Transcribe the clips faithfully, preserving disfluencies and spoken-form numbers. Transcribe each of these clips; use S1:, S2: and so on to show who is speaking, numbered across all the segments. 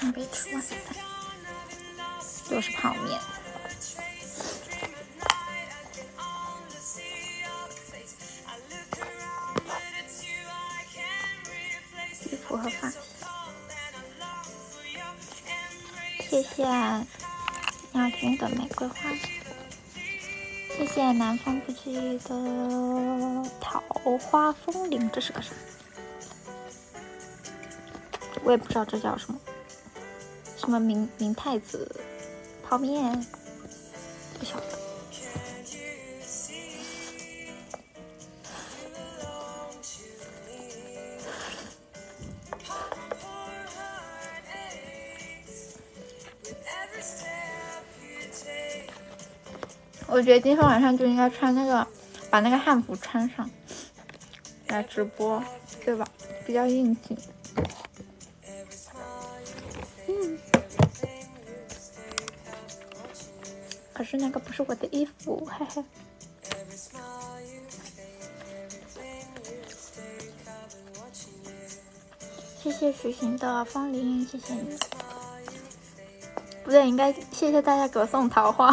S1: 没吃完，又是泡面。衣服和发型，谢谢亚军的玫瑰花，谢谢南方不羁的桃花风铃，这是个啥？我也不知道这叫什么，什么明明太子泡面，不晓得。我觉得今天晚上就应该穿那个，把那个汉服穿上来直播，对吧？比较应景。嗯。可是那个不是我的衣服，嘿嘿。谢谢许行的风铃，谢谢你。不对，应该谢谢大家给我送桃花。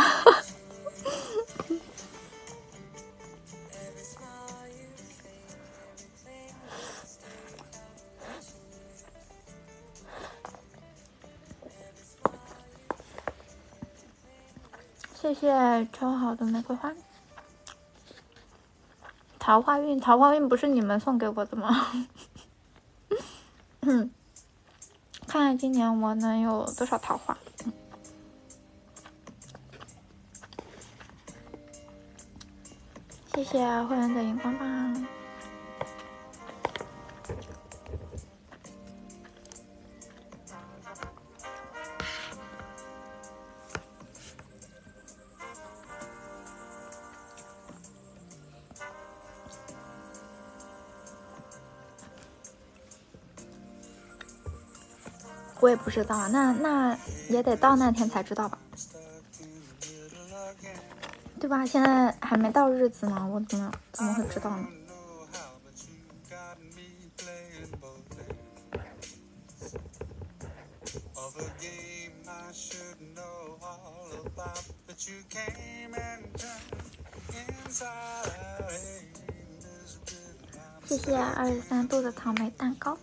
S1: 谢谢抽好的玫瑰花。桃花运，桃花运不是你们送给我的吗？嗯，看看今年我能有多少桃花。嗯、谢谢会员的荧光棒。我也不知道，那那也得到那天才知道吧，对吧？现在还没到日子呢，我怎么怎么会知道呢？谢谢二十三度的草莓蛋糕。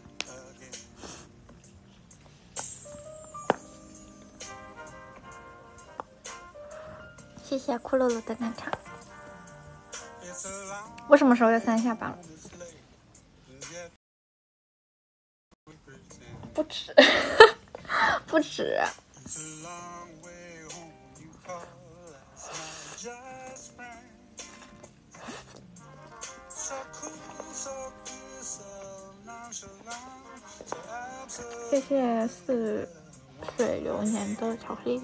S1: 谢谢骷髅髅的奶茶。我什么时候要三下班了？不止，不止。谢谢似水流年的巧克力。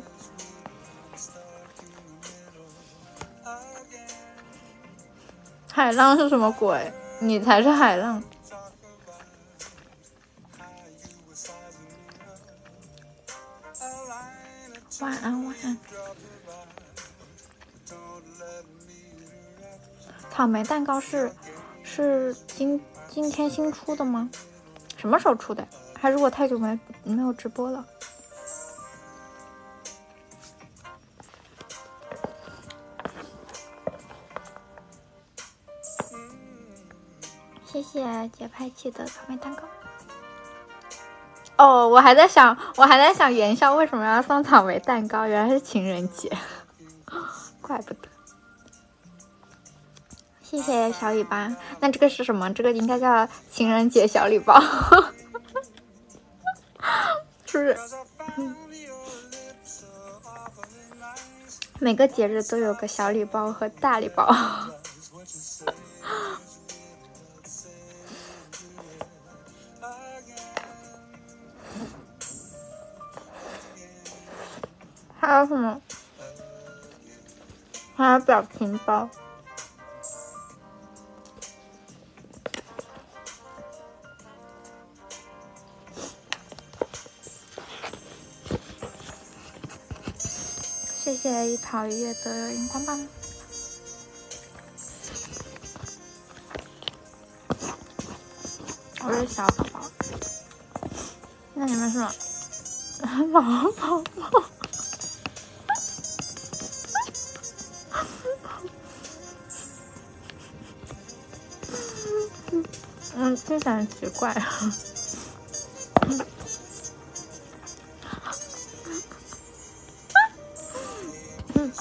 S1: 海浪是什么鬼？你才是海浪。晚安，晚安。草莓蛋糕是是今今天新出的吗？什么时候出的？还是我太久没没有直播了？谢谢节拍器的草莓蛋糕。哦，我还在想，我还在想元宵为什么要送草莓蛋糕，原来是情人节，怪不得。谢谢小尾巴，那这个是什么？这个应该叫情人节小礼包，是不是？嗯，每个节日都有个小礼包和大礼包。还有什么？还有表情包。谢谢一草一叶的荧光棒。我是小宝宝。那你们是吗？ 老宝宝。嗯，听起来很奇怪。嗯嗯，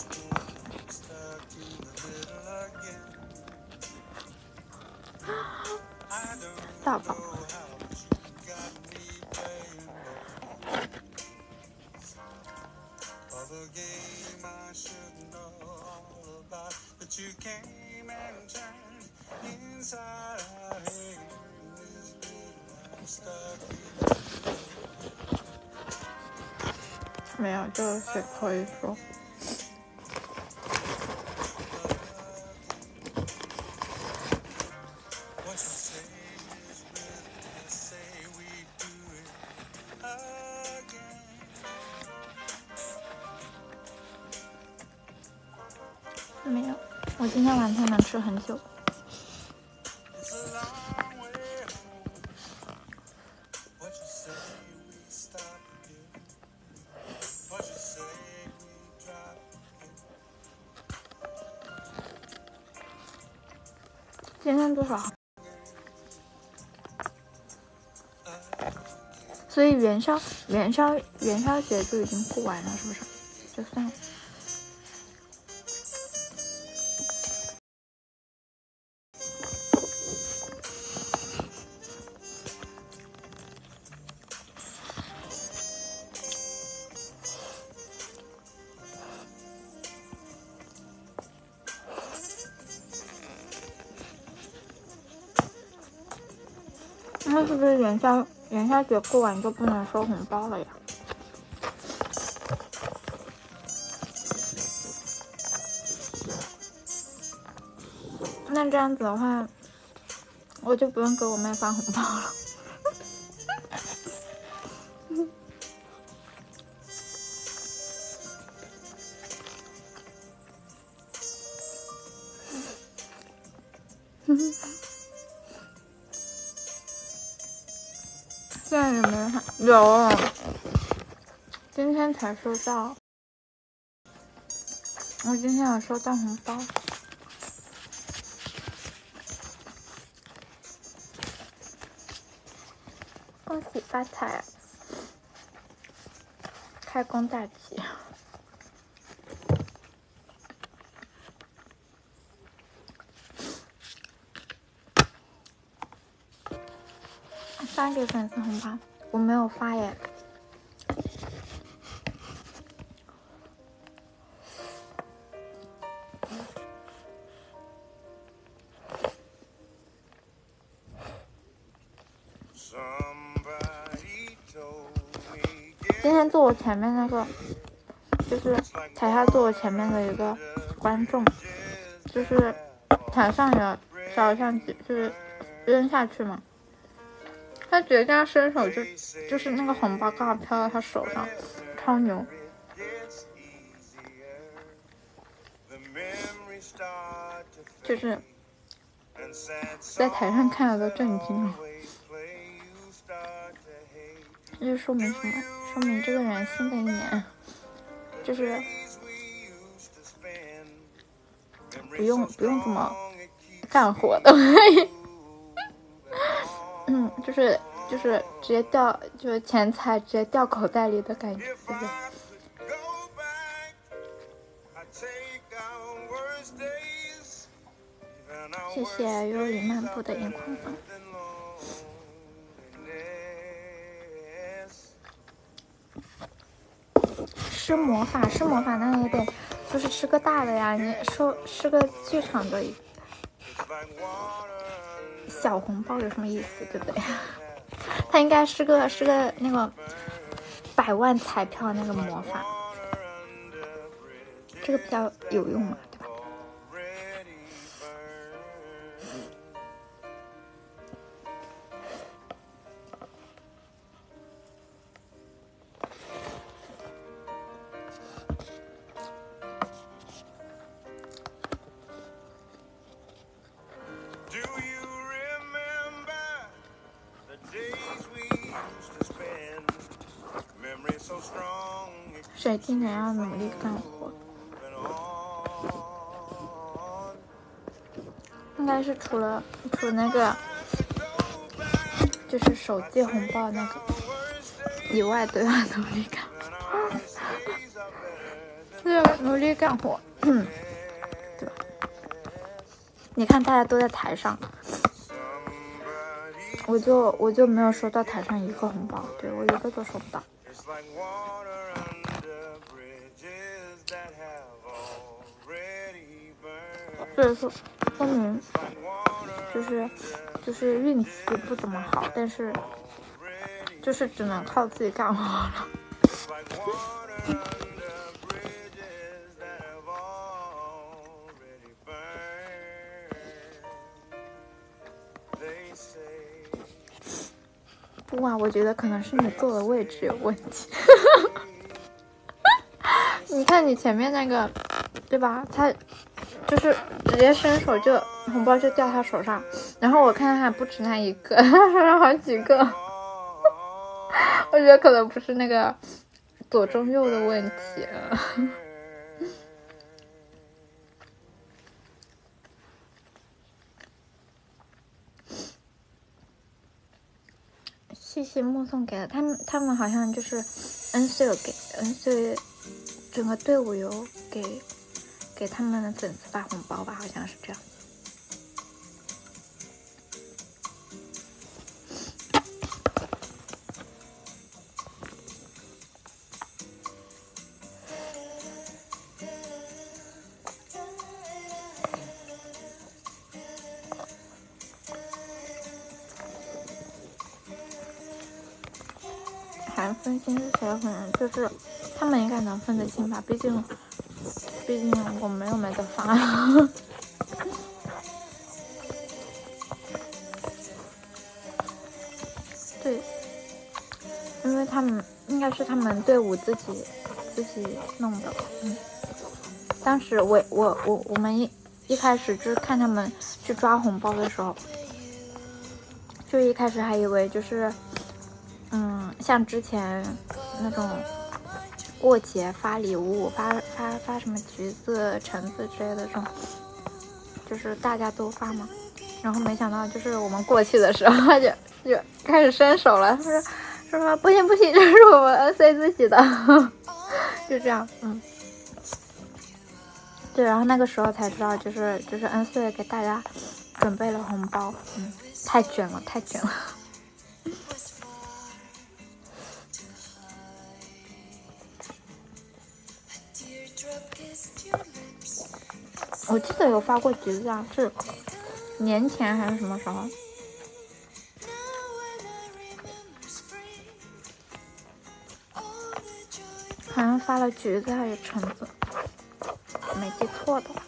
S1: 大宝。没有，就是可以说。没有，我今天晚上能吃很久。今天多少？所以元宵元宵元宵节就已经过完了，是不是？就算了。那是不是元宵元宵节过完就不能收红包了呀？那这样子的话，我就不用给我妹发红包了。现在有没有看？有，今天才收到。我今天有收到红包。恭喜发财，开工大吉。发给粉丝红包，我没有发耶。今天坐我前面那个，就是台下坐我前面的一个观众，就是台上有照相机，就是扔下去嘛。他直接这样伸手就就是那个红包刚好飘到他手上，超牛。就是在台上看了都震惊了。这就说明什么？说明这个人新的一年就是不用不用怎么干活的。嗯，就是就是直接掉，就是钱财直接掉口袋里的感觉，对不对？谢谢幽里漫步的眼眶粉。施魔法，施魔法，那也得就是吃个大的呀！你说施个剧场的小红包有什么意思，对不对？他应该是个是个那个百万彩票那个魔法，这个比较有用嘛，对吧？ 谁今年要努力干活？应该是除了除了那个，就是手机红包那个以外，都要努力干活，都要努力干活，嗯，对吧？你看大家都在台上，我就我就没有收到台上一个红包，对，我一个都收不到。所以说说明就是就是运气不怎么好，但是就是只能靠自己干活了。不啊，我觉得可能是你坐的位置有问题。你看你前面那个，对吧？他就是直接伸手就红包就掉他手上，然后我看他还不止那一个，他手上好几个。我觉得可能不是那个左中右的问题。谢谢目送给了他们，他们好像就是 N C 有给 N C 整个队伍有给给他们的粉丝发红包吧，好像是这样。还分清是谁分，就是他们应该能分得清吧，毕竟毕竟我们又没得发。对，因为他们应该是他们队伍自己自己弄的。嗯，当时我我我我们一一开始就是看他们去抓红包的时候，就一开始还以为就是嗯像之前那种过节发礼物发发发什么橘子橙子之类的这种，就是大家都发嘛，然后没想到就是我们过去的时候就就开始伸手了，他说说么不行不行，这是我们 N C 自己的。就这样。嗯，对，然后那个时候才知道就是就是 N C 给大家准备了红包。嗯，太卷了太卷了。我记得有发过橘子啊，是年前还是什么时候？好像发了橘子还是橙子，没记错的话。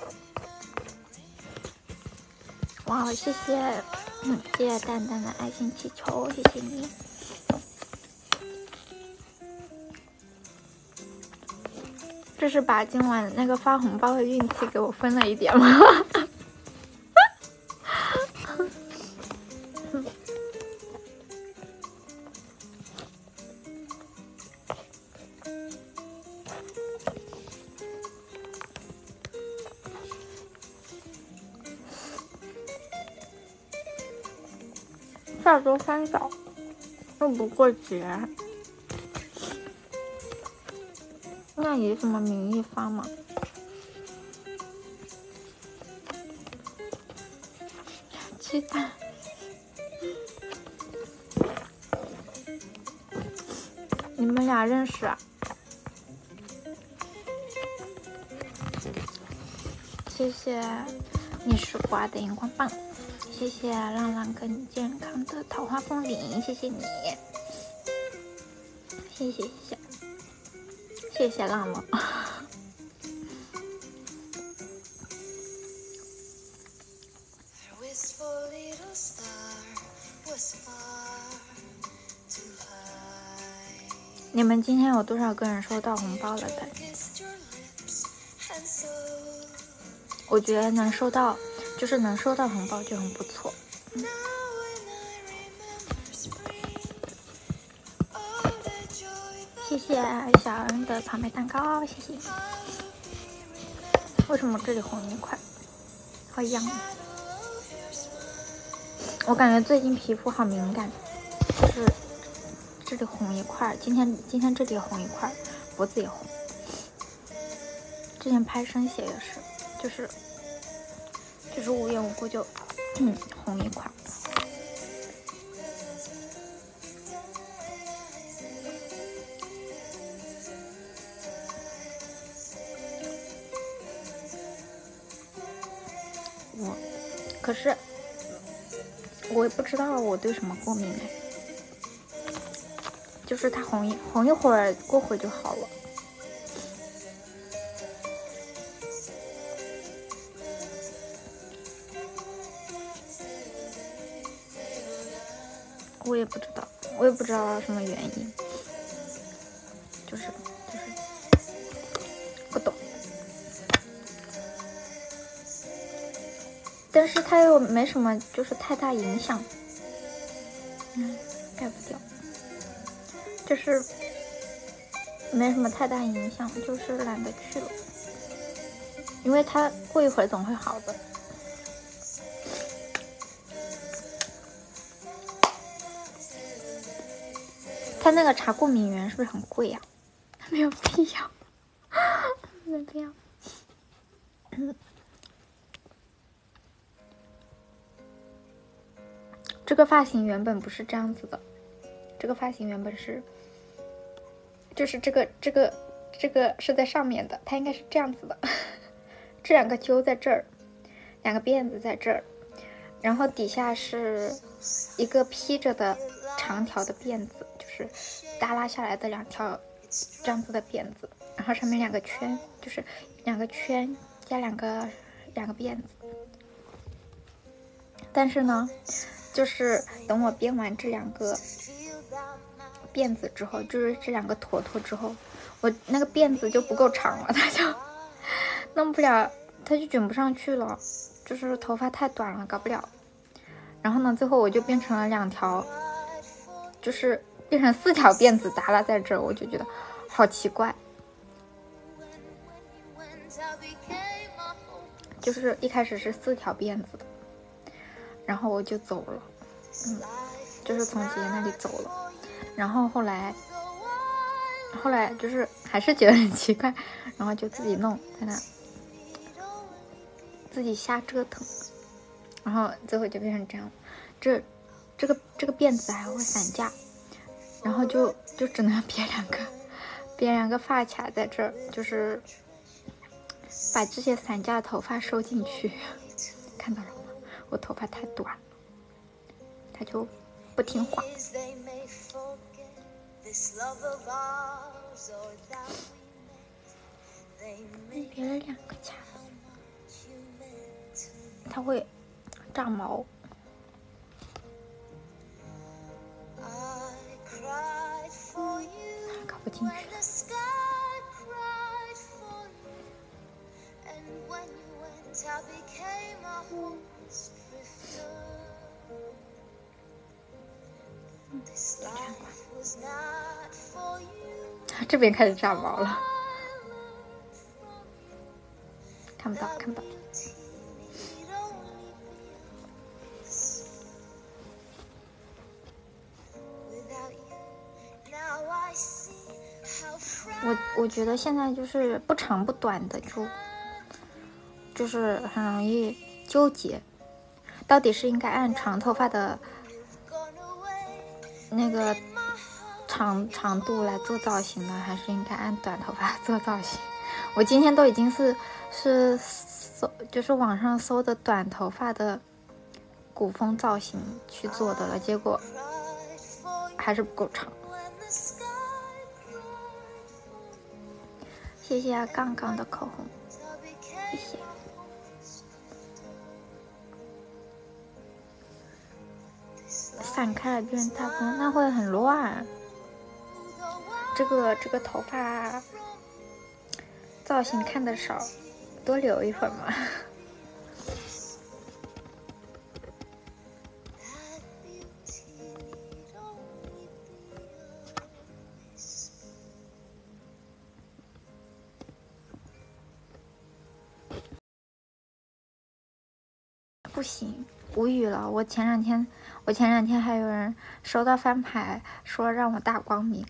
S1: 哇，谢谢，嗯，谢谢蛋蛋的爱心气球，谢谢你。这是把今晚那个发红包的运气给我分了一点吗？下周三早又不过节，那以什么名义发吗？期待。你们俩认识啊？谢谢你是瓜的荧光棒，谢谢浪浪更健康的桃花风铃，谢谢你，谢谢谢谢谢谢浪浪。你们今天有多少个人收到红包了的？我觉得能收到，就是能收到红包就很不错。嗯， 谢谢小恩的草莓蛋糕，谢谢。为什么这里红一块？好痒啊！我感觉最近皮肤好敏感，就是这里红一块，今天今天这里红一块，脖子也红。之前拍生写也是，就是就是无缘无故就嗯红一块。我可是我也不知道我对什么过敏哎，就是它红一红一会儿，过会就好了。我也不知道，我也不知道什么原因，就是就是不懂。但是它又没什么，就是太大影响。嗯，盖不掉，就是没什么太大影响，就是懒得去了，因为它过一会儿总会好的。它那个查过敏源是不是很贵呀、啊？没有必要，没有必要。嗯。这个发型原本不是这样子的，这个发型原本是，就是这个这个这个是在上面的，它应该是这样子的，这两个揪在这儿，两个辫子在这儿，然后底下是一个披着的长条的辫子，就是耷拉下来的两条这样子的辫子，然后上面两个圈，就是两个圈加两个两个辫子，但是呢。就是等我编完这两个辫子之后，就是这两个坨坨之后，我那个辫子就不够长了，它就弄不了，它就卷不上去了，就是头发太短了，搞不了。然后呢，最后我就变成了两条，就是变成四条辫子耷拉在这儿，我就觉得好奇怪。就是一开始是四条辫子的。然后我就走了，嗯，就是从姐姐那里走了，然后后来，后来就是还是觉得很奇怪，然后就自己弄，在那自己瞎折腾，然后最后就变成这样，这这个这个辫子还会散架，然后就就只能别两个别两个发卡在这儿，就是把这些散架的头发收进去，看到了吗？我头发太短了，他就不听话。别了两个卡子，它会炸毛。搞不进去。这边开始炸毛了，看不到，看不到。我我觉得现在就是不长不短的就就是很容易纠结，到底是应该按长头发的那个长长度来做造型呢，还是应该按短头发做造型？我今天都已经是是搜就是网上搜的短头发的古风造型去做的了，结果还是不够长。谢谢杠杠的口红，谢谢。散开了变成大风，那会很乱。这个这个头发造型看得少，多留一会儿嘛。 不行，无语了。我前两天，我前两天还有人收到翻牌，说让我大光明。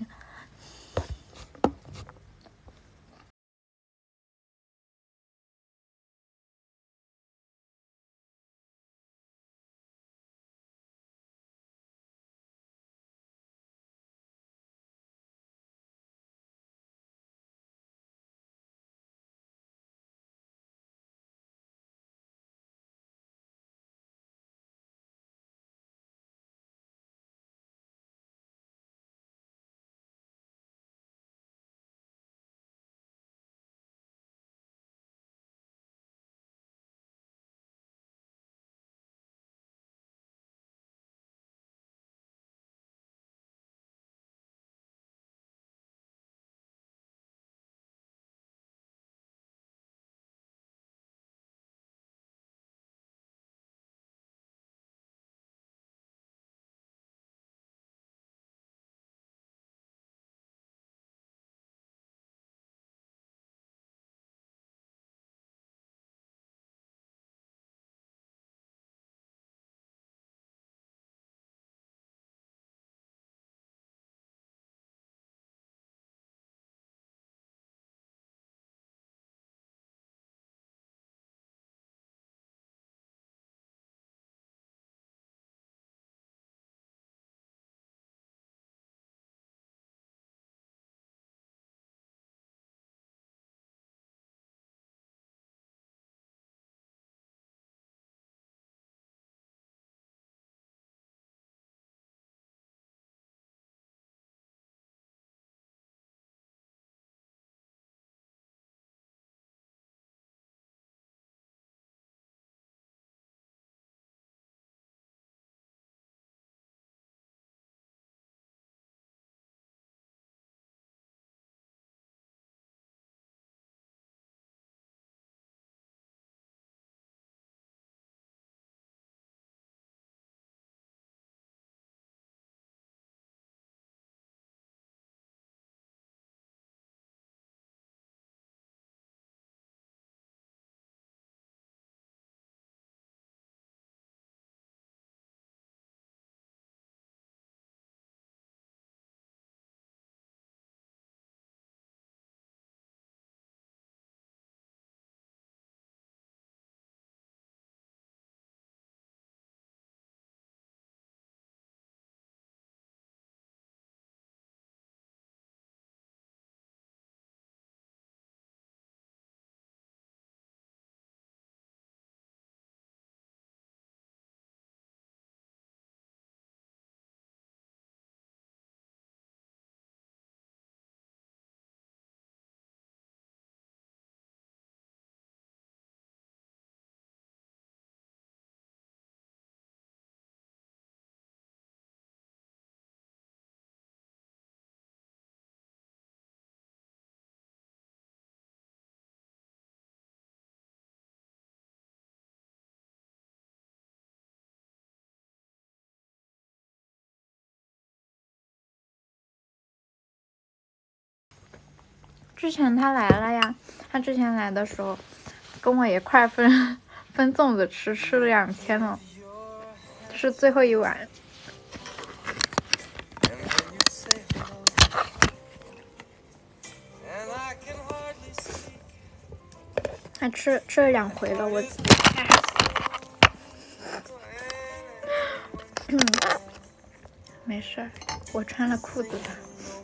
S1: 之前他来了呀，他之前来的时候，跟我一块分分粽子吃，吃了两天了，这是最后一碗。他吃吃了两回了，我。嗯，没事，我穿了裤子的。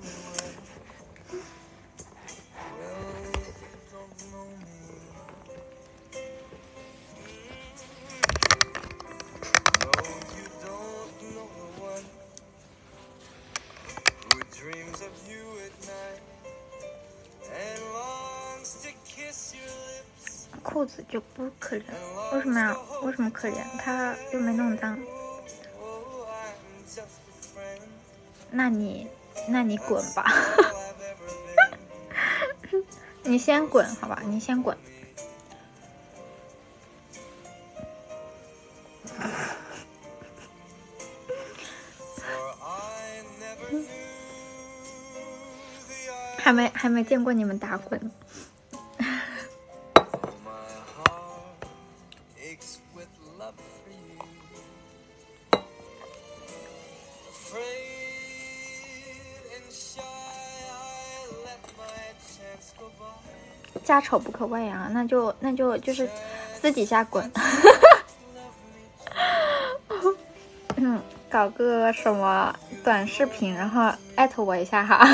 S1: 裤子就不可怜，为什么呀？为什么可怜？他又没弄脏。那你，那你滚吧。你先滚，好吧？你先滚。还没还没见过你们打滚。 家丑不可外扬，那就那就就是私底下滚。嗯，搞个什么短视频，然后艾特我一下哈。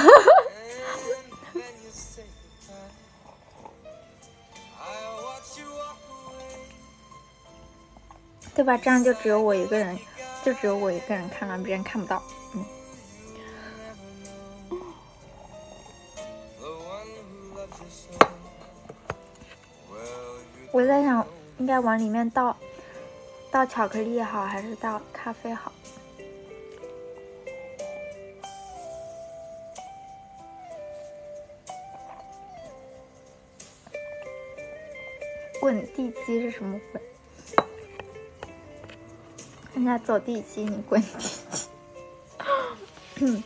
S1: 对吧？这样就只有我一个人，就只有我一个人看了，别人看不到。嗯。我在想，应该往里面倒倒巧克力好，还是倒咖啡好？滚地鸡是什么滚？人家走地鸡，你滚地鸡。嗯。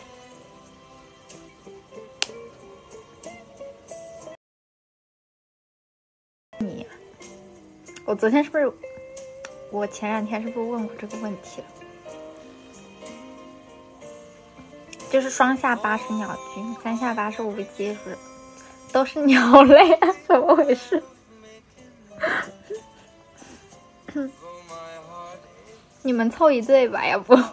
S1: 你，我昨天是不是？我前两天是不是问过这个问题了？就是双下巴是鸟君，三下巴是无鸡，是不是？都是鸟类，怎么回事？你们凑一对吧，要不？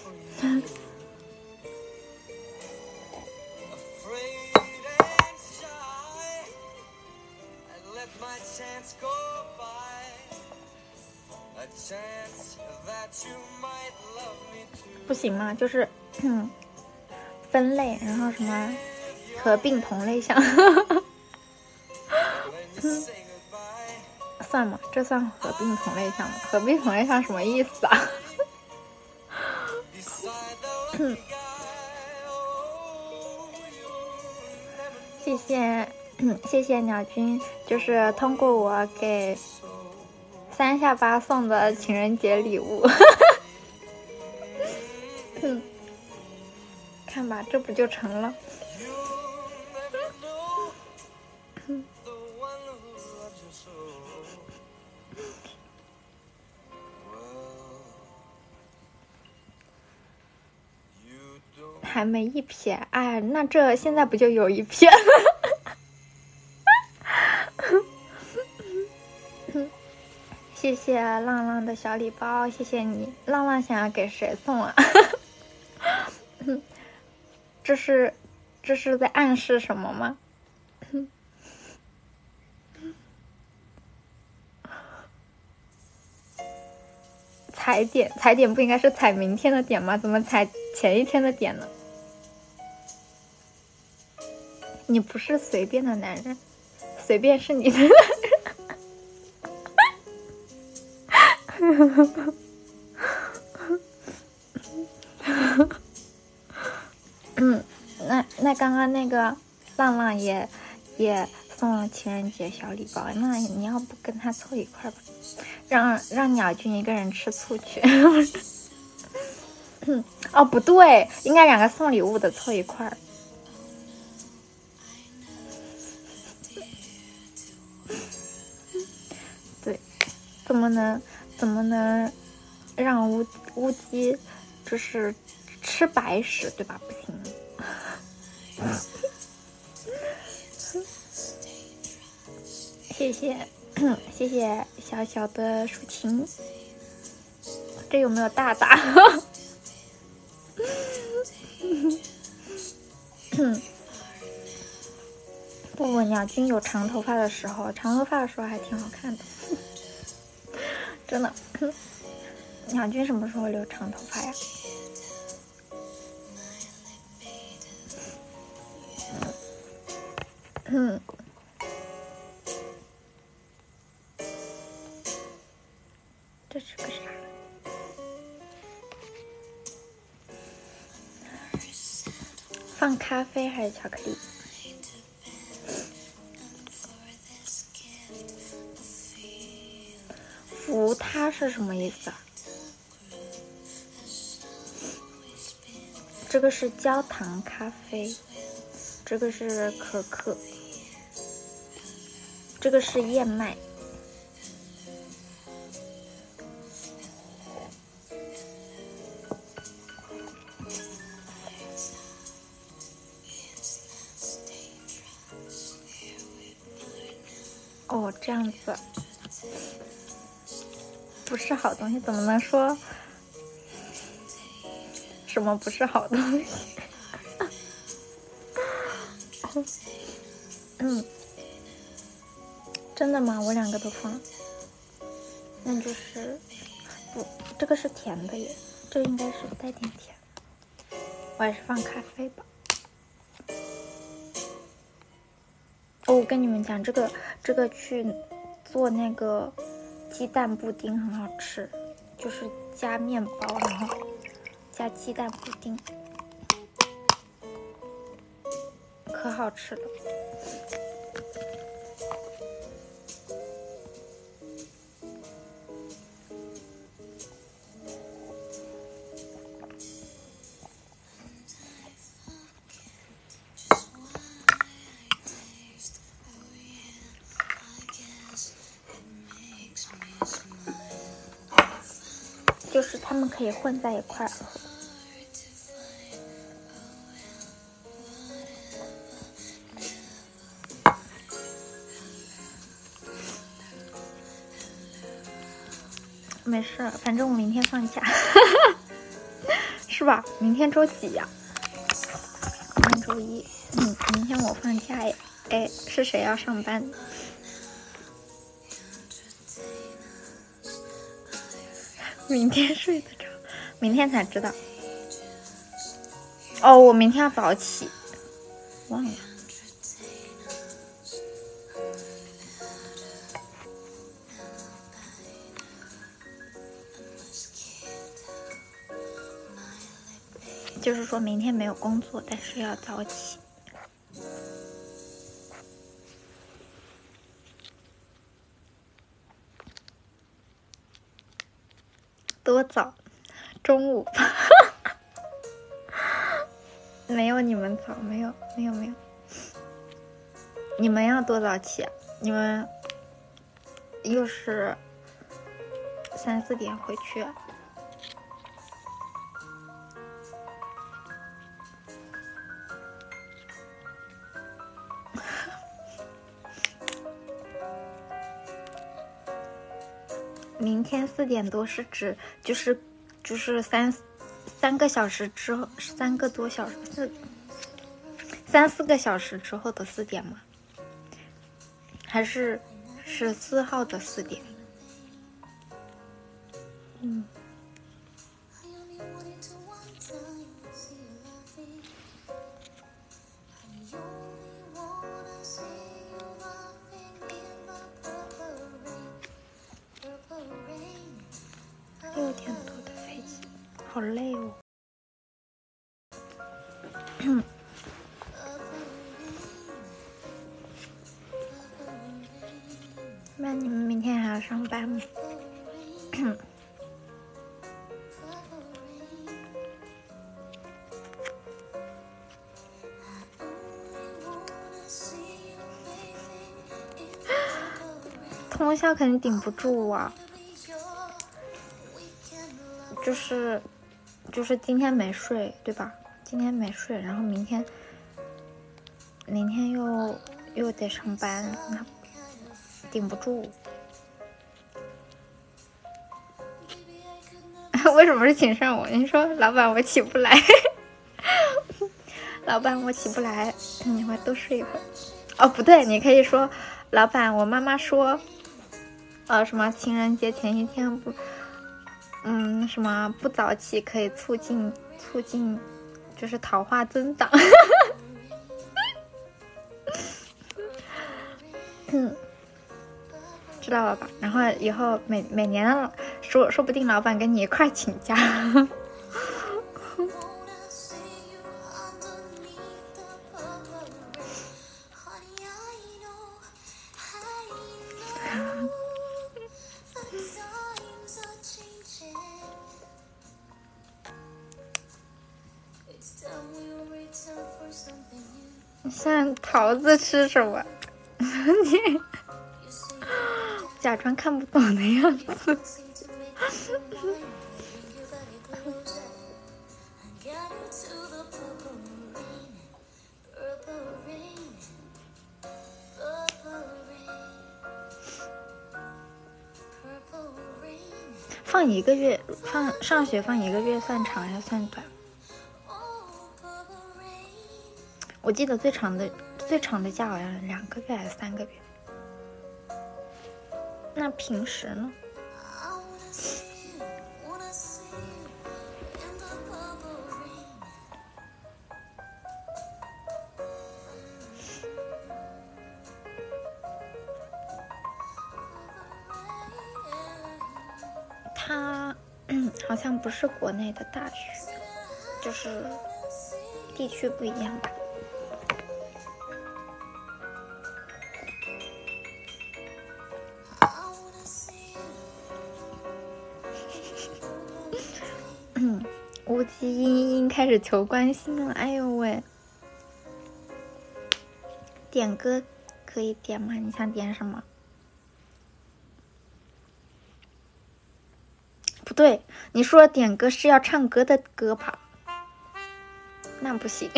S1: 不行吗？就是嗯，分类，然后什么合并同类项。嗯，算吗？这算合并同类项吗？合并同类项什么意思啊？嗯，谢谢，嗯，谢谢鸟君，就是通过我给三下巴送的情人节礼物。嗯，看吧，这不就成了？嗯，还没一撇，哎，那这现在不就有一撇？谢谢浪浪的小礼包，谢谢你。浪浪想要给谁送啊？这是这是在暗示什么吗？踩点踩点不应该是踩明天的点吗？怎么踩前一天的点呢？你不是随便的男人，随便是你的男人。嗯，那那刚刚那个浪浪也也送了情人节小礼包，那你要不跟他凑一块吧？让让鸟君一个人吃醋去。哦，不对，应该两个送礼物的凑一块儿。对，怎么能怎么能让乌乌鸡就是吃白食，对吧？不行。谢谢谢谢小小的抒情，这有没有大大？不不，鸟君有长头发的时候，长头发的时候还挺好看的，真的。鸟君什么时候留长头发呀？嗯，这是个啥？放咖啡还是巧克力？扶它是什么意思啊？这个是焦糖咖啡，这个是可可，这个是燕麦。 哦，这样子不是好东西，怎么能说什么不是好东西？嗯，真的吗？我两个都放，那就是不，这个是甜的耶，这应该是带点甜，我还是放咖啡吧。哦，我跟你们讲，这个这个去做那个鸡蛋布丁很好吃，就是加面包，然后加鸡蛋布丁，可好吃了。就是它们可以混在一块儿喝。没事，反正我明天放假，是吧？明天周几呀？明天周一。嗯，明天我放假耶。哎，是谁要上班？明天睡得着，明天才知道。哦，我明天要早起，忘了。就是说明天没有工作，但是要早起。多早？中午吧。没有你们早，没有，没有，没有。你们要多早起啊？你们又是三四点回去啊？明天四点多是指就是就是三三个小时之后，三个多小时四三四个小时之后的四点吗？还是十四号的四点？嗯。六点多的飞机，好累哦。那你们明天还要上班吗？通宵肯定顶不住啊。就是就是今天没睡，对吧？今天没睡，然后明天明天又又得上班，那顶不住。为什么是请上我？你说老板我起不来。老板我起不来，你会多睡一会儿。哦，不对，你可以说老板我妈妈说呃什么情人节前一天不嗯什么不早起可以促进促进就是桃花增长。嗯，知道了吧？然后以后每每年说说不定老板跟你一块请假。像桃子吃什么？你假装看不懂的样子。 放一个月，放上学放一个月算长还是算短？我记得最长的最长的假好像两个月还是三个月。那平时呢？他嗯，好像不是国内的大学，就是地区不一样吧。嗯，无极阴阴开始求关心了，哎呦喂！点歌可以点吗？你想点什么？不对，你说点歌是要唱歌的歌吧？那不行，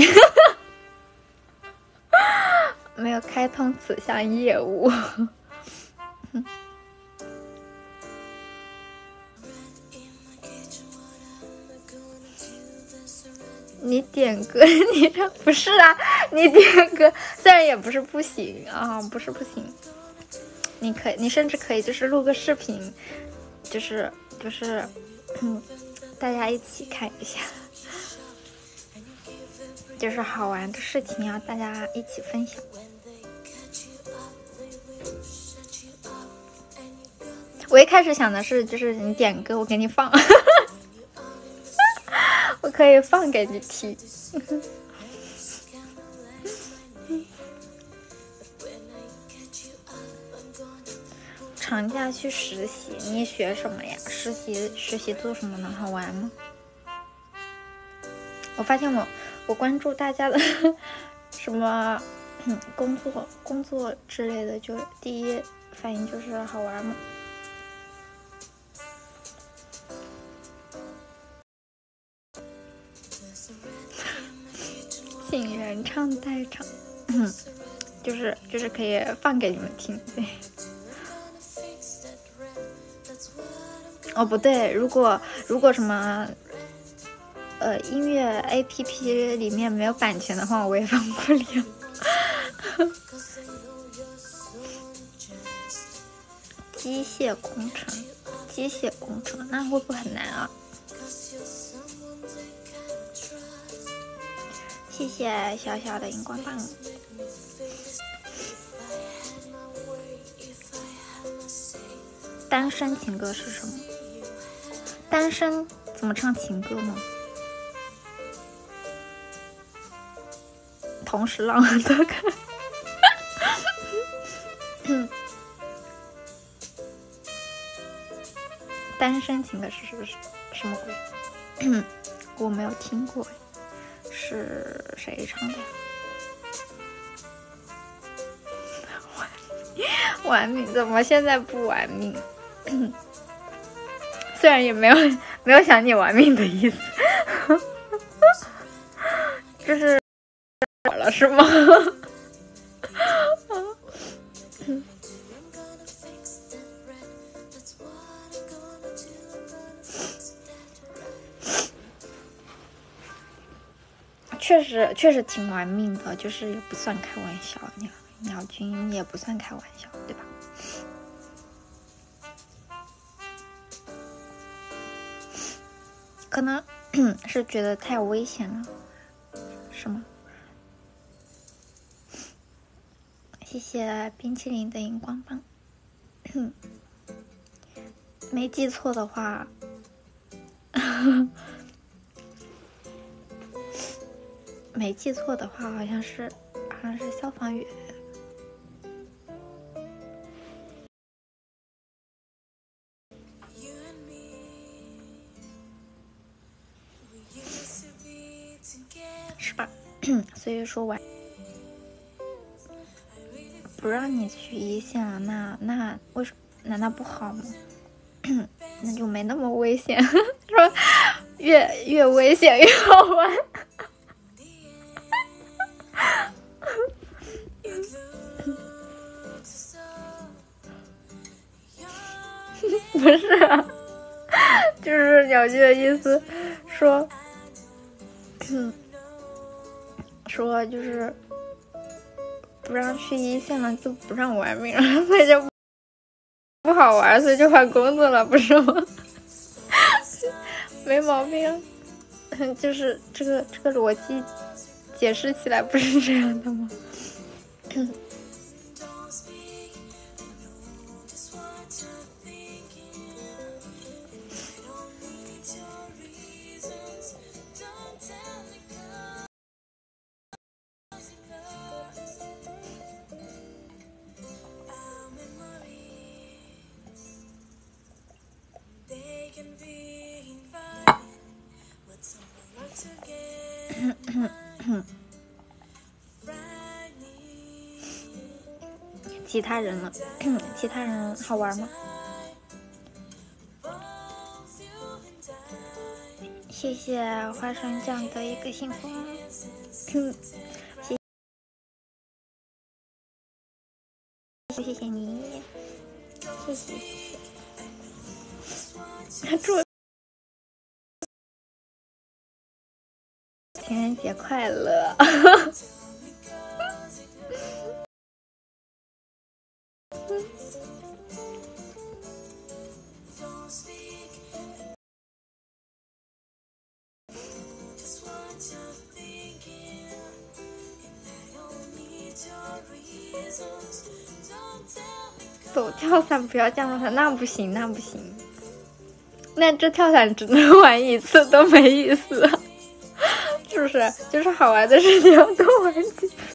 S1: 没有开通此项业务。你点歌，你这不是啊？你点歌虽然也不是不行啊，不是不行，你可以，你甚至可以就是录个视频，就是就是，嗯，大家一起看一下，就是好玩的事情要大家一起分享。我一开始想的是，就是你点歌，我给你放。我可以放给你听。长假去实习，你学什么呀？实习实习做什么呢？好玩吗？我发现我我关注大家的什么嗯工作工作之类的，就第一反应就是好玩吗？请原唱代唱，嗯，就是就是可以放给你们听，对。哦，不对，如果如果什么，呃，音乐 A P P 里面没有版权的话，我也放不了。机械工程，机械工程，那会不会很难啊？谢谢小小的荧光棒。单身情歌是什么？单身怎么唱情歌呢？同时浪很多歌。单身情歌是是不是什么鬼？我没有听过，是谁唱的呀？玩命怎么现在不玩命？虽然也没有没有想你玩命的意思，就是了是吗？确实确实挺玩命的，就是也不算开玩笑，鸟鸟君也不算开玩笑，对吧？可能是觉得太危险了，是吗？谢谢冰淇淋的荧光棒。没记错的话，没记错的话，好像是好像是消防员。是吧？所以说玩不让你去一线了，那那为什么？难道不好吗？那就没那么危险。说越越危险越好玩。不是、啊， 就是鸟居的意思，说，嗯，说就是不让去一线了，就不让玩命了，所以就不好玩，所以就换工作了，不是吗？没毛病，就是这个这个逻辑解释起来不是这样的吗？其他人呢？其他人好玩吗？谢谢花生酱的一个幸福，谢谢谢谢你，谢谢谢谢，祝情人节快乐！走跳伞不要降落伞，那不行，那不行，那这跳伞只能玩一次，都没意思，是不是？就是好玩的事情要多玩几次。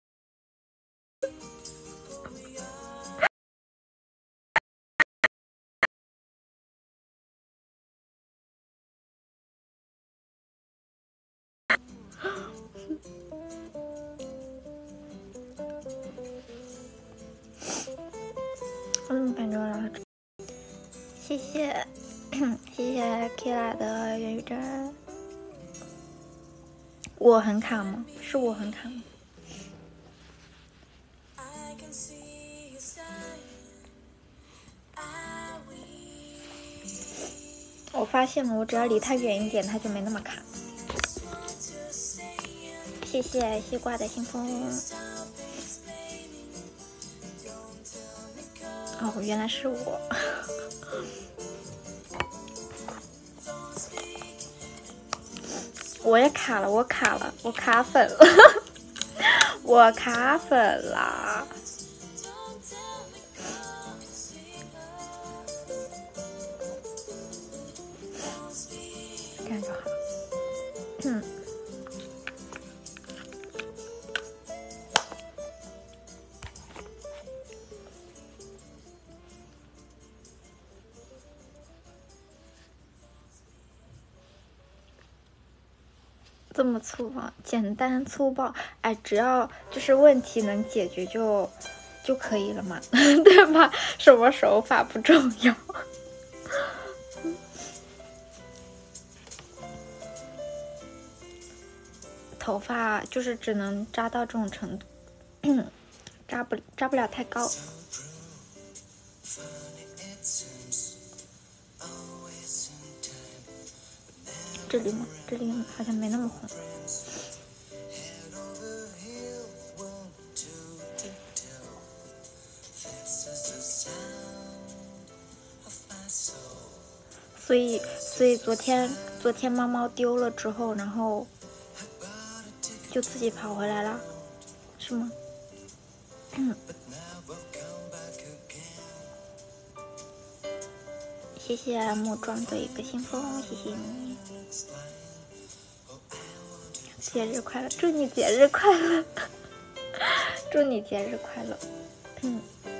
S1: 我怎么感觉了？谢谢，谢谢 Kira 的元宇宙。我很卡吗？是我很卡吗？我发现了，我只要离它远一点，它就没那么卡。谢谢西瓜的信封。哦，原来是我。我也卡了，我卡了，我卡粉了，我卡粉了。这样就好。嗯。这么粗暴，简单粗暴，哎，只要就是问题能解决就就可以了嘛，对吧？什么手法不重要。头发就是只能扎到这种程度，扎不扎不了太高。这里吗？这里好像没那么红。所以，所以昨天，昨天猫猫丢了之后，然后就自己跑回来了，是吗？嗯。谢谢木桩的一个信封，谢谢你，节日快乐，祝你节日快乐，祝你节日快乐，嗯。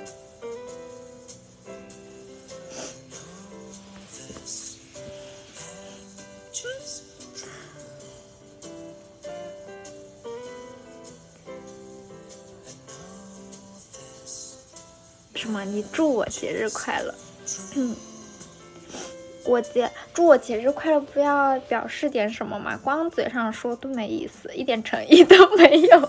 S1: 什么？你祝我节日快乐？嗯。我节祝我节日快乐，不要表示点什么嘛，光嘴上说都没意思，一点诚意都没有。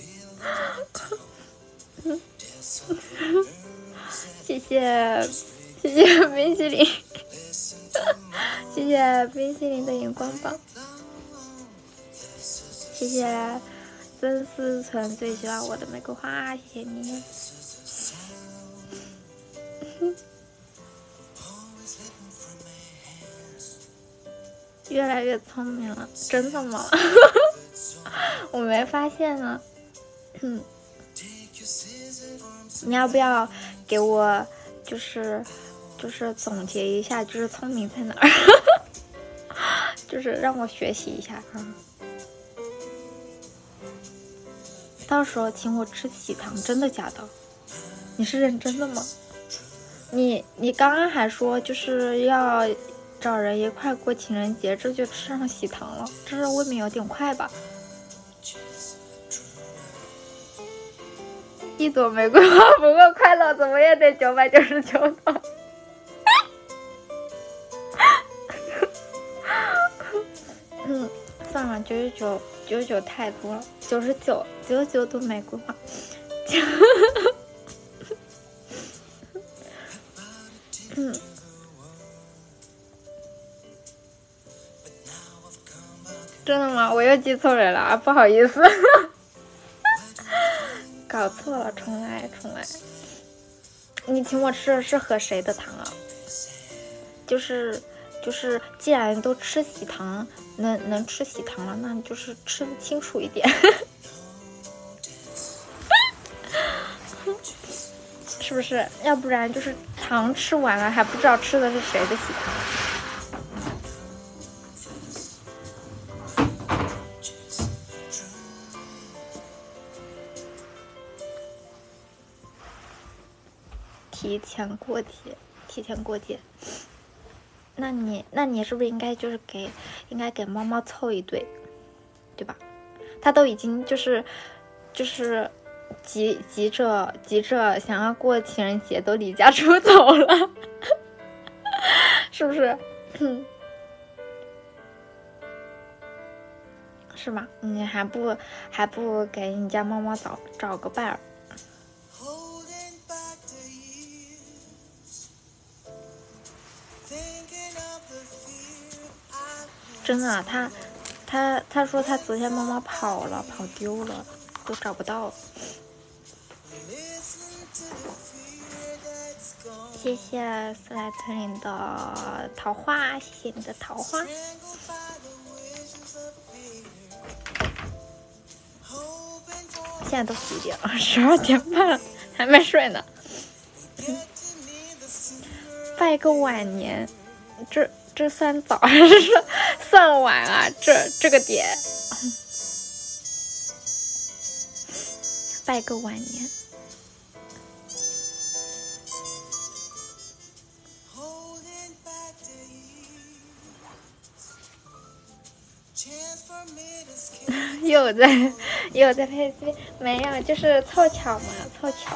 S1: 谢谢谢谢冰淇淋，谢谢冰淇淋的荧光棒，谢谢曾思存最喜欢我的玫瑰花，谢谢你。越来越聪明了，真的吗？我没发现呢。嗯，你要不要给我就是就是总结一下，就是聪明在哪儿？就是让我学习一下啊。到时候请我吃喜糖，真的假的？你是认真的吗？你你刚刚还说就是要找人一块过情人节，这就吃上喜糖了，这是未免有点快吧？一朵玫瑰花不够快乐，怎么也得九百九十九朵。嗯，算了，九十九九十九太多了，九十九九十九朵玫瑰花。嗯。真的吗？我又记错人了啊，不好意思。搞错了，重来重来。你请我吃的是和谁的糖啊？就是就是，既然都吃喜糖，能能吃喜糖了，那就是吃的清楚一点。是不是？要不然就是糖吃完了还不知道吃的是谁的喜糖。提前过节，提前过节，那你那你是不是应该就是给应该给猫猫凑一对，对吧？它都已经就是就是急急着急着想要过情人节，都离家出走了，是不是？是吧？你还不还不给你家猫猫找找个伴儿？真的，他他他说他昨天猫猫跑了，跑丢了，都找不到。谢谢斯莱特林的桃花，谢谢你的桃花。现在都几点了？十二点半了，还没睡呢。拜个晚年，这这算早还是算晚啊？这这个点，拜个晚年。又有在又有在配 C， 没有，就是凑巧嘛，凑巧。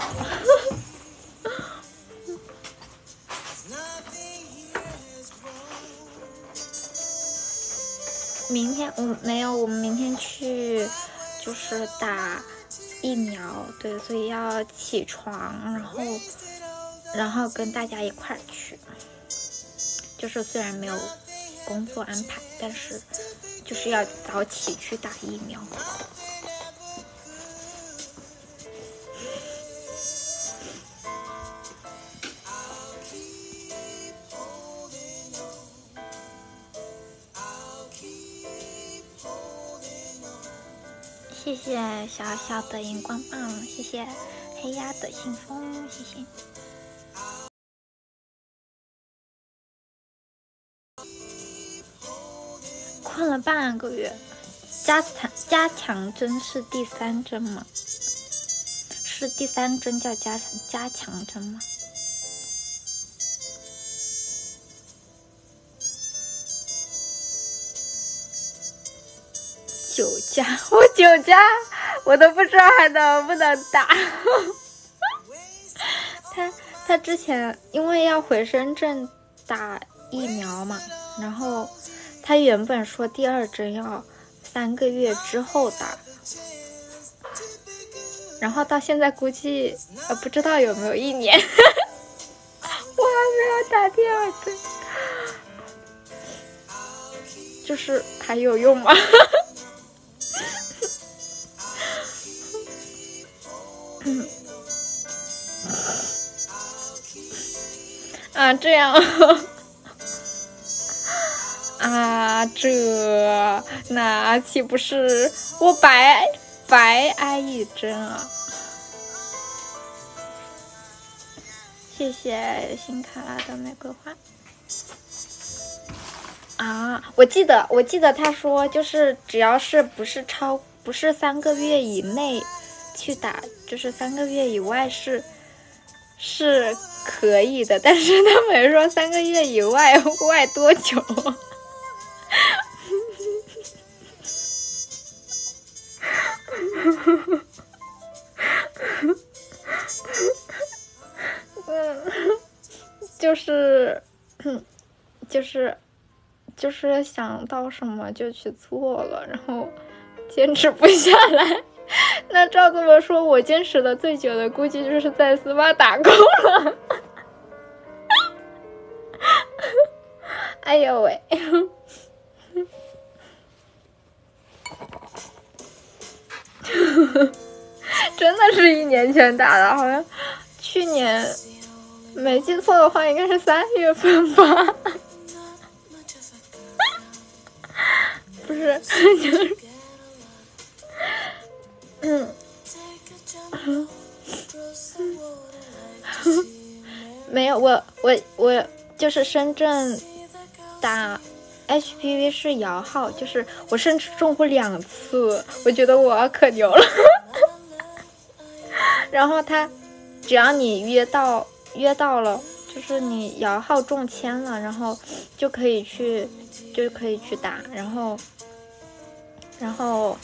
S1: 明天我没有，我们明天去就是打疫苗，对，所以要起床，然后然后跟大家一块儿去。就是虽然没有工作安排，但是就是要早起去打疫苗。谢谢小小的荧光棒，谢谢黑鸭的信封，谢谢。困了半个月，加强加强针是第三针吗？是第三针叫加强加强针吗？九价，我九价，我都不知道还能不能打。他他之前因为要回深圳打疫苗嘛，然后他原本说第二针要三个月之后打，然后到现在估计呃不知道有没有一年。我还没有打第二针，就是还有用吗？嗯啊，这样啊，这那岂不是我白白挨一针啊？谢谢新卡拉的玫瑰花啊！我记得，我记得他说，就是只要是不是超不是三个月以内去打，就是三个月以外是是可以的，但是他没说三个月以外外多久。嗯，就是，就是，就是想到什么就去做了，然后坚持不下来。那照这么说，我坚持的最久的估计就是在斯巴打工了。哎呦喂！真的是一年前打的，好像去年没记错的话，应该是三月份吧？不是，就是嗯，没有，我我我就是深圳打 H P V 是摇号，就是我甚至中过两次，我觉得我可牛了。然后他只要你约到约到了，就是你摇号中签了，然后就可以去就可以去打，然后然后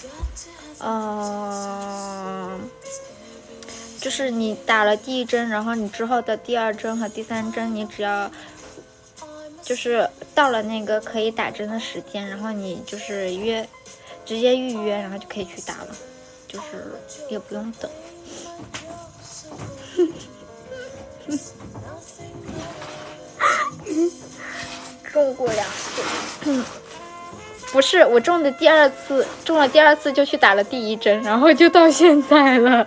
S1: 呃就是你打了第一针，然后你之后的第二针和第三针，你只要就是到了那个可以打针的时间，然后你就是约直接预约，然后就可以去打了，就是也不用等。中过两次，嗯，不是我中的第二次，中了第二次就去打了第一针，然后就到现在了。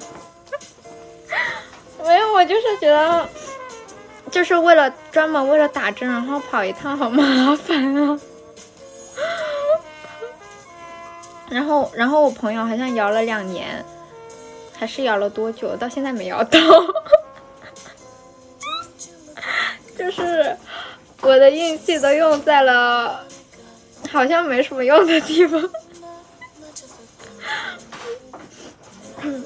S1: 没有，我就是觉得，就是为了专门为了打针，然后跑一趟好麻烦啊。然后，然后我朋友好像摇了两年，还是摇了多久，到现在没摇到。就是我的运气都用在了好像没什么用的地方。嗯，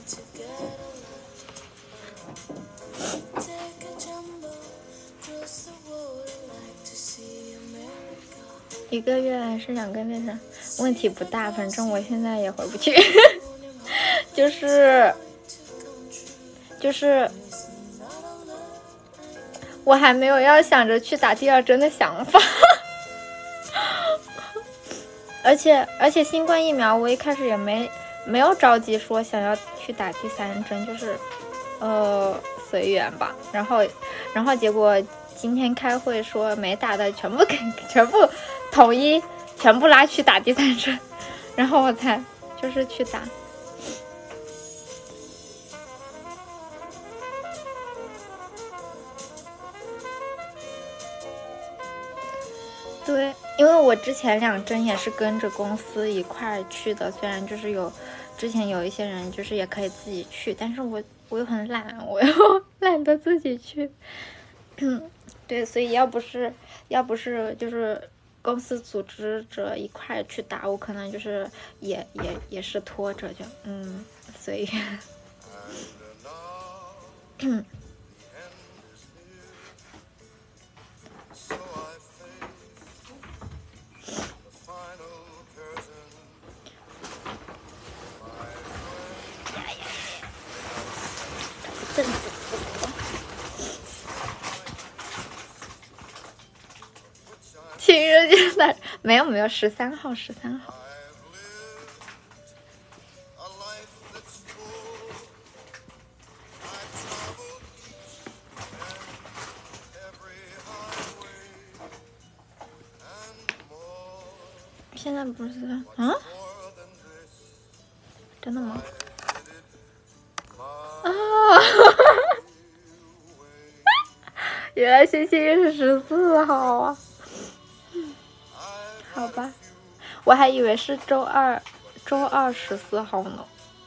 S1: 一个月还是两个月的问题不大，反正我现在也回不去。就是就是我还没有要想着去打第二针的想法。而且而且新冠疫苗我一开始也没没有着急说想要去打第三针，就是呃随缘吧。然后然后结果今天开会说没打的全部给全部统一全部拉去打第三针，然后我才就是去打。对，因为我之前两针也是跟着公司一块去的，虽然就是有之前有一些人就是也可以自己去，但是我我又很懒，我又懒得自己去。嗯，对，所以要不是要不是就是公司组织着一块去打，我可能就是也也也是拖着就嗯随缘。嗯。凳子情人节的没有没有十三号十三号。 现在不是啊？真的吗？啊！原来星期一是十四号啊！好吧，我还以为是周二，周二十四号呢。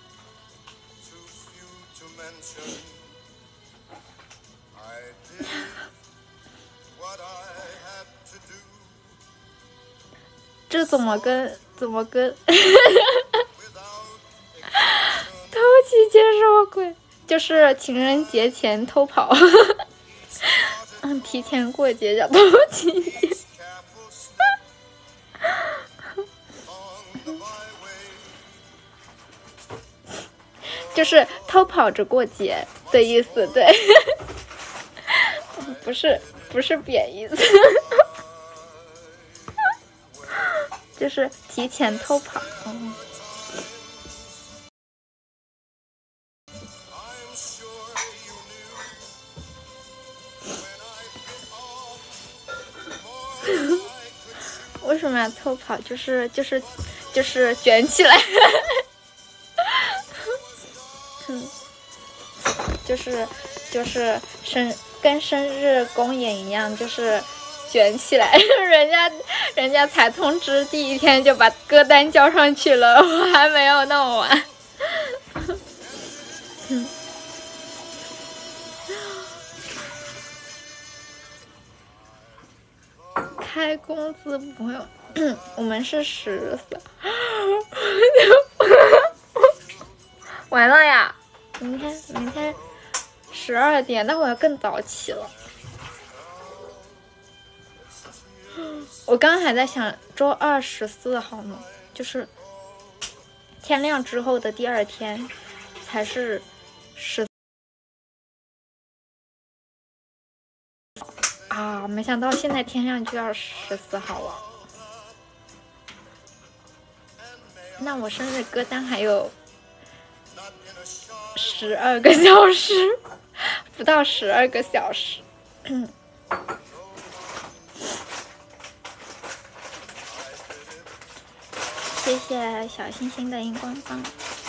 S1: 这怎么跟怎么跟偷情节什么鬼？就是情人节前偷跑，嗯，提前过节叫偷情节。就是偷跑着过节的意思，对，不是不是贬义词，就是提前偷跑。嗯，为什么要偷跑？就是就是就是卷起来。嗯，就是就是生跟生日公演一样，就是卷起来。人家人家才通知第一天就把歌单交上去了，我还没有弄完。嗯，开工资不用，我们是十四。完了呀！明天明天十二点，那我要更早起了。我刚刚还在想，周二十四号呢，就是天亮之后的第二天，才是十啊！没想到现在天亮就要十四号了。那我生日歌单还有十二个小时，不到十二个小时。谢谢小星星的荧光棒。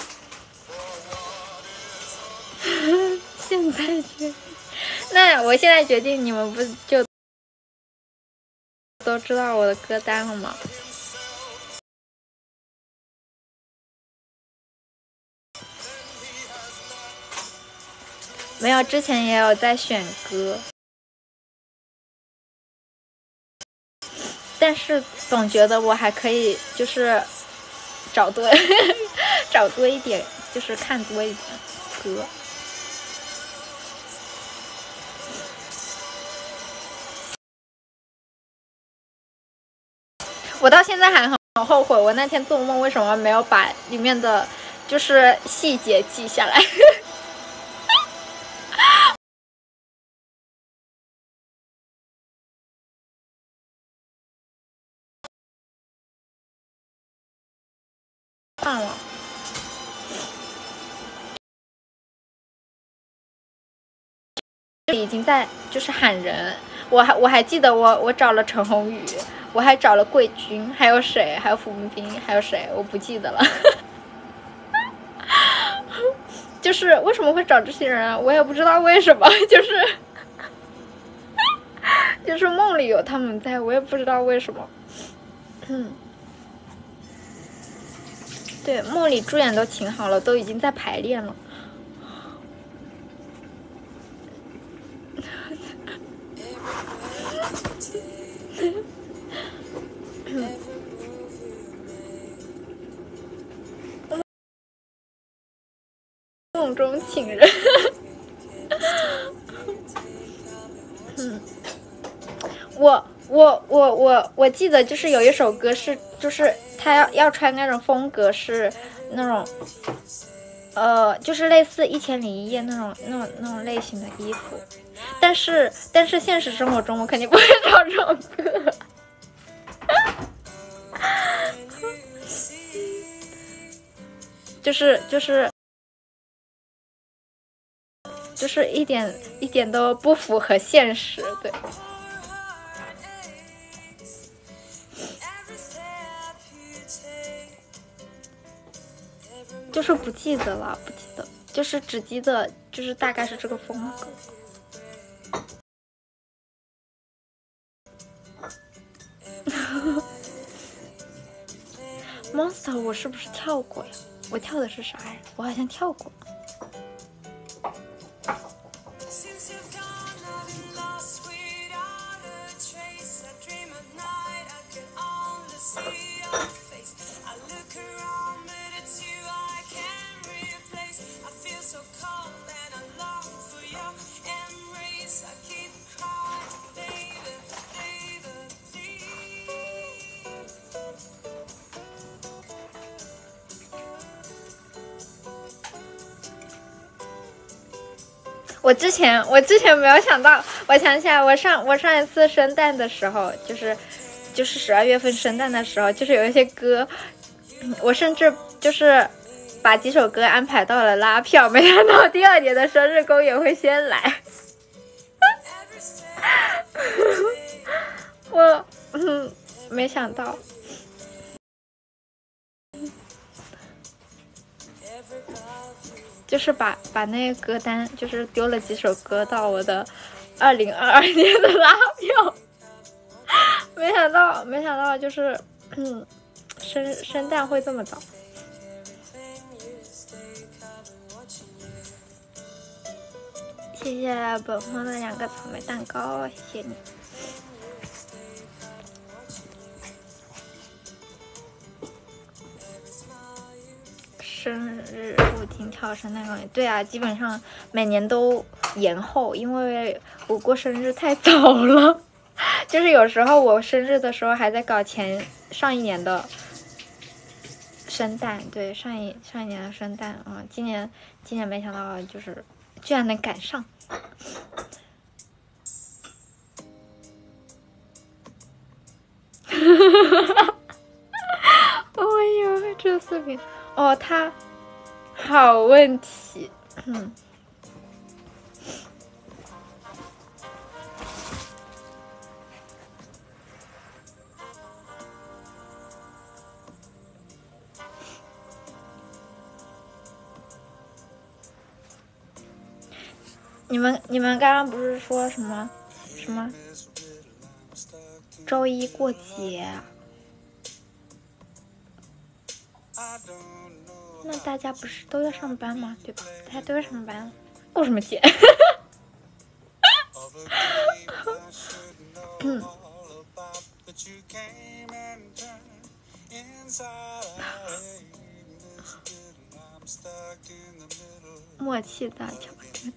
S1: 现在决定，那我现在决定，你们不就都知道我的歌单了吗？没有，之前也有在选歌，但是总觉得我还可以，就是找多找多一点，就是看多一点歌。我到现在还很后悔，我那天做梦为什么没有把里面的就是细节记下来。忘了，已经在就是喊人，我还我还记得我我找了陈鸿宇，我还找了桂君，还有谁？还有傅冰冰，还有谁？我不记得了。就是为什么会找这些人，我也不知道为什么，就是就是梦里有他们在，我也不知道为什么。嗯。对，梦里主演都请好了，都已经在排练了。梦中情人。嗯，我我我我我记得就是有一首歌是，就是他要要穿那种风格是那种，呃，就是类似《一千零一夜》那种那种那种类型的衣服，但是但是现实生活中我肯定不会唱这种歌。就是就是就是一点一点都不符合现实，对。 就是不记得了，不记得，就是只记得就是大概是这个风格。Monster 我是不是跳过呀？我跳的是啥呀？我好像跳过。我之前我之前没有想到，我想起来，我上我上一次生诞的时候，就是就是十二月份生诞的时候，就是有一些歌，我甚至就是把几首歌安排到了拉票，没想到第二年的生日公演会先来。我嗯没想到。就是把把那个歌单，就是丢了几首歌到我的二零二二年的拉票，没想到，没想到就是嗯，生生诞会这么早。谢谢本峰的两个草莓蛋糕，谢谢你。生日不停跳生诞公演，对啊，基本上每年都延后，因为我过生日太早了。就是有时候我生日的时候还在搞前上一年的生诞，对，上一上一年的生诞啊、嗯，今年今年没想到就是居然能赶上。哦呦，这视频哦，他好问题，嗯。你们你们刚刚不是说什么什么周一过节？那大家不是都要上班吗？对吧？大家都要上班，过什么节？嗯。默契大挑战。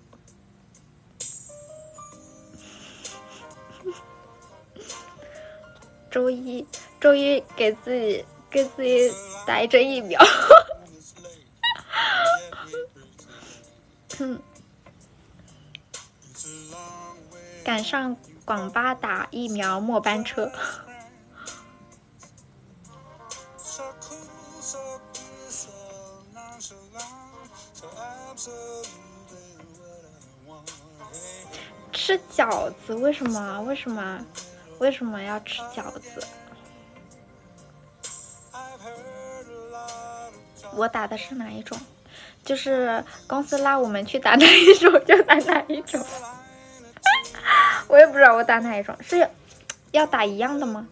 S1: 周一，周一给自己给自己打一针疫苗。嗯，赶上广巴打疫苗末班车。吃饺子？为什么？为什么？为什么要吃饺子？我打的是哪一种？就是公司拉我们去打哪一种就打哪一种。我也不知道我打哪一种，是要打一样的吗？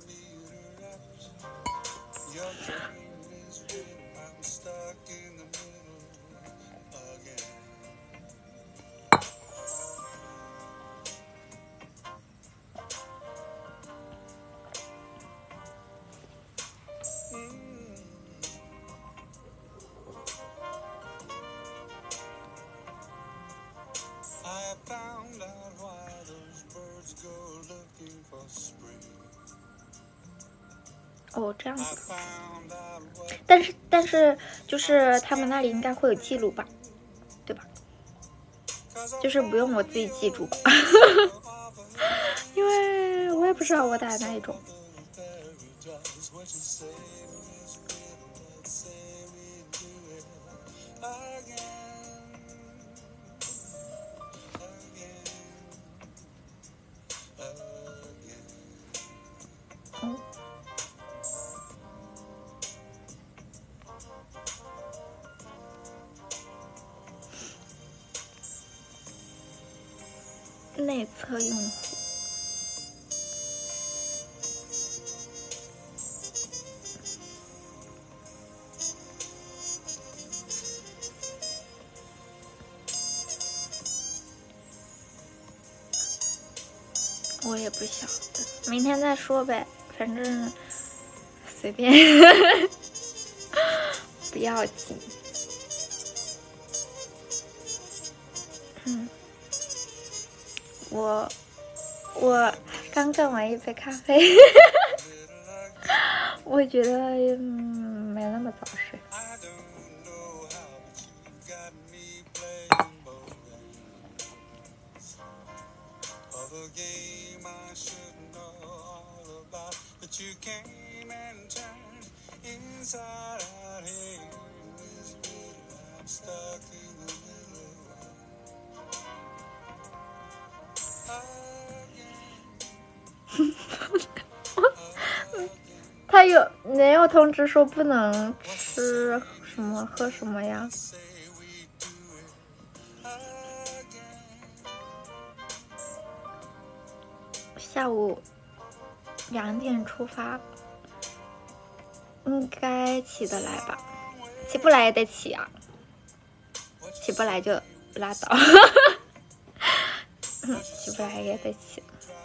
S1: 哦，这样子。但是但是就是他们那里应该会有记录吧，对吧？就是不用我自己记住吧。因为我也不知道我打哪一种。嗯。 内测用户。我也不晓得，明天再说呗，反正随便，不要紧。嗯，我我刚干完一杯咖啡，我觉得嗯没那么早睡。他有没有通知说不能吃什么喝什么呀？下午两点出发，应该起得来吧？起不来也得起啊，起不来就拉倒。起不来也得起。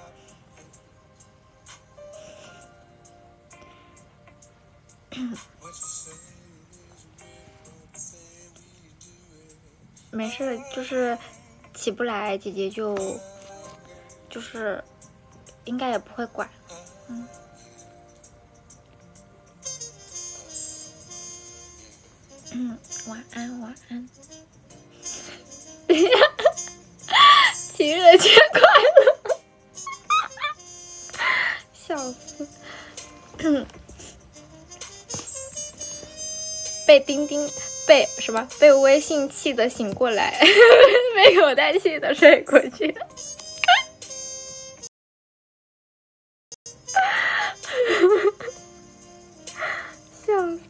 S1: 没事，就是起不来，姐姐就就是应该也不会管。嗯。嗯，晚安，晚安。情人节快乐！笑死。被钉钉被什么被微信气的醒过来，被口袋气的睡过去。笑死。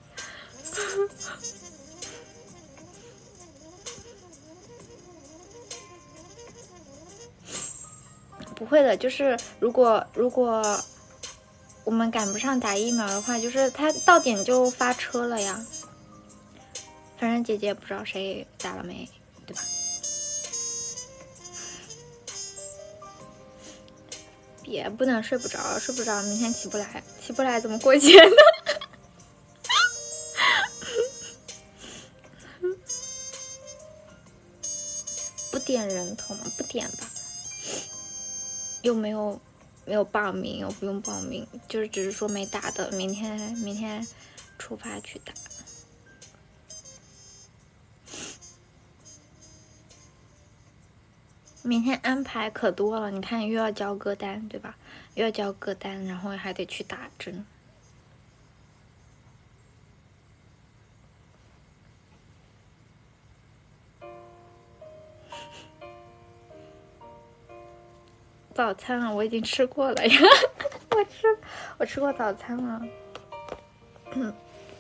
S1: 不会的，就是如果如果我们赶不上打疫苗的话，就是他到点就发车了呀。反正姐姐也不知道谁打了没，对吧？别不能睡不着，睡不着明天起不来，起不来怎么过节呢？不点人头吗？不点吧。又没有没有报名，又不用报名，就是只是说没打的，明天明天出发去打。明天安排可多了，你看又要交歌单，对吧？又要交歌单，然后还得去打针。早餐啊，我已经吃过了呀，我吃我吃过早餐了。嗯，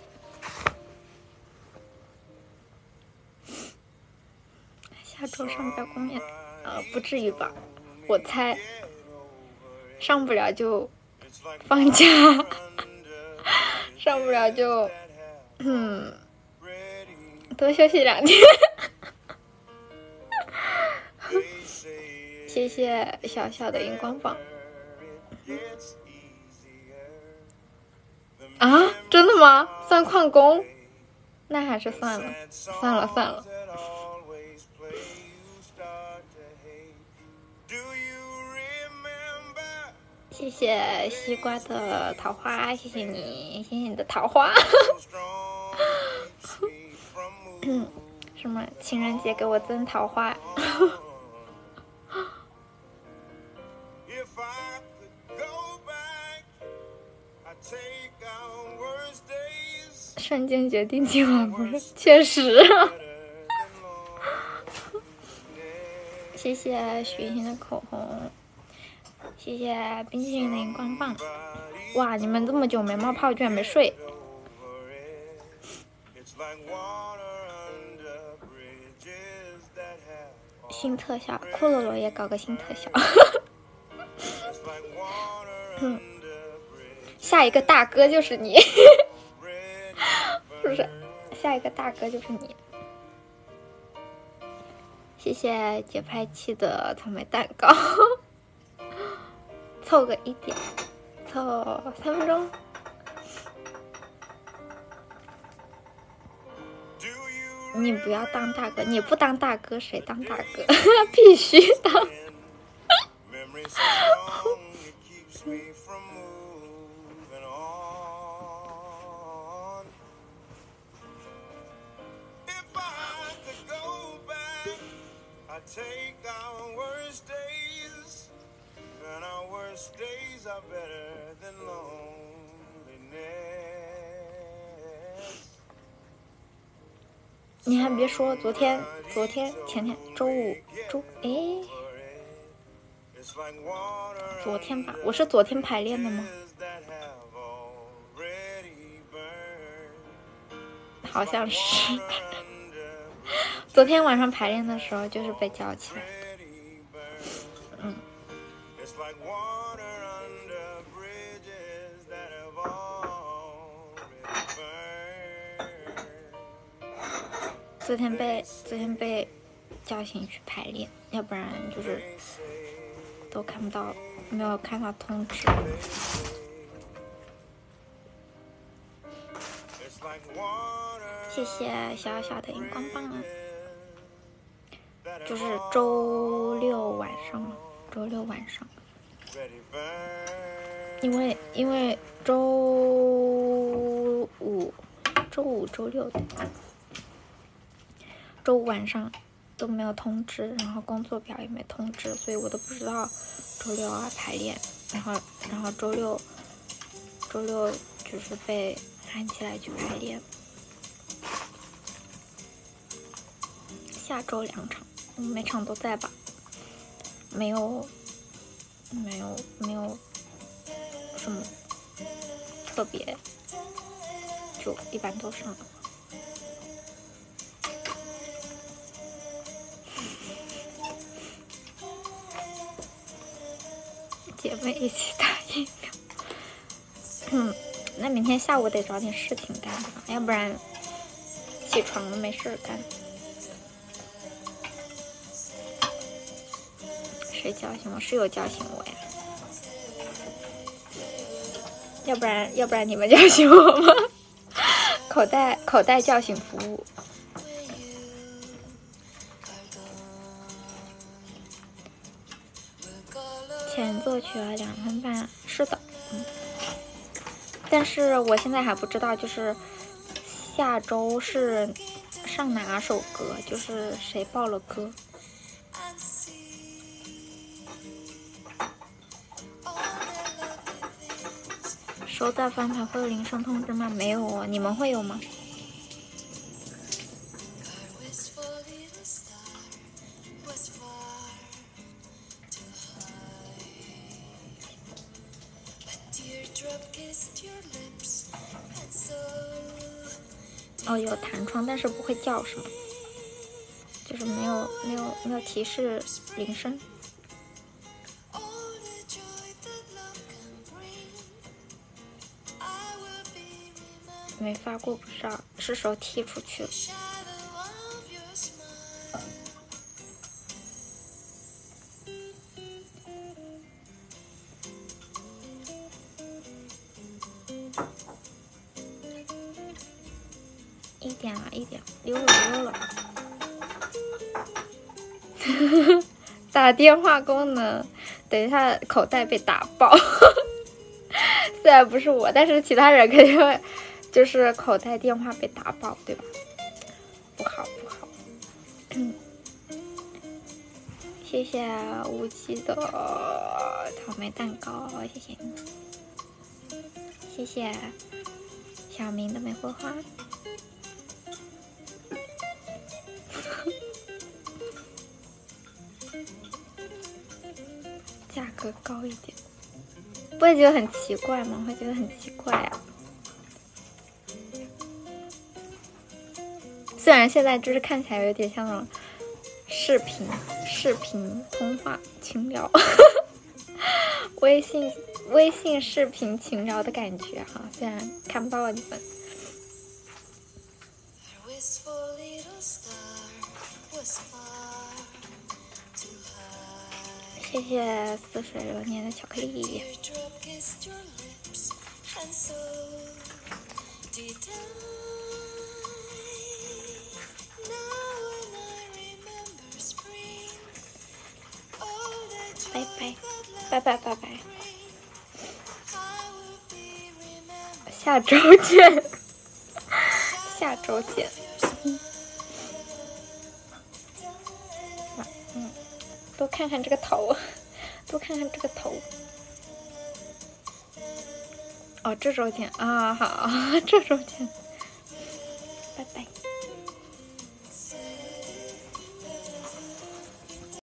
S1: 下周上不了公演，呃，不至于吧？我猜上不了就放假，上不了就嗯多休息两天。谢谢小小的荧光棒。啊，真的吗？算旷工？那还是算了，算了算了。谢谢西瓜的桃花，谢谢你，谢谢你的桃花。嗯，什么情人节给我增桃花？瞬间决定今晚不是，确实。谢谢许昕的口红，谢谢冰淇淋的荧光棒。哇，你们这么久没冒泡，居然没睡。 新特效，库洛罗也搞个新特效。嗯，下一个大哥就是你，是不是？下一个大哥就是你。谢谢节拍器的草莓蛋糕，凑个一点，凑三分钟。你不要当大哥，你不当大哥谁当大哥？必须当。你还别说，昨天、昨天、前天、周五、周哎，昨天吧，我是昨天排练的吗？好像是。昨天晚上排练的时候，就是被叫起来。嗯。昨天被昨天被叫醒去排练，要不然就是都看不到，没有看到通知。谢谢小小的荧光棒，就是周六晚上嘛，周六晚上，因为因为周五、周五、周六的。周五晚上都没有通知，然后工作表也没通知，所以我都不知道周六要排练。然后，然后周六，周六就是被喊起来去排练。下周两场，每场都在吧？没有，没有，没有什么特别，就一般都上。姐妹一起打疫苗。嗯，那明天下午得找点事情干吧，要不然起床了没事干。谁叫醒我？室友叫醒我呀？要不然，要不然你们叫醒我吗？口袋口袋叫醒服务。前奏曲了两分半，是的，嗯。但是我现在还不知道，就是下周是上哪首歌，就是谁报了歌。收到翻牌会有铃声通知吗？没有哦，你们会有吗？哦，有弹窗，但是不会叫是吗？就是没有没有没有提示铃声。没发过，不知道是时候踢出去了。一点了，一点溜了溜了。打电话功能，等一下口袋被打爆。虽然不是我，但是其他人肯定会，就是口袋电话被打爆，对吧？不好不好。嗯，谢谢无极的草莓蛋糕，谢谢你。谢谢小明的玫瑰花。价格高一点，不会觉得很奇怪吗？会觉得很奇怪啊。虽然现在就是看起来有点像那种
S2: 视频视频通话情聊，微信微信视频情聊的感觉哈，虽然看不到你们。谢谢似水流年的巧克力。拜拜拜拜拜拜，下周见，下周见。嗯，多看看这个头，多看看这个头。哦，这周见啊，好，这周见，拜拜。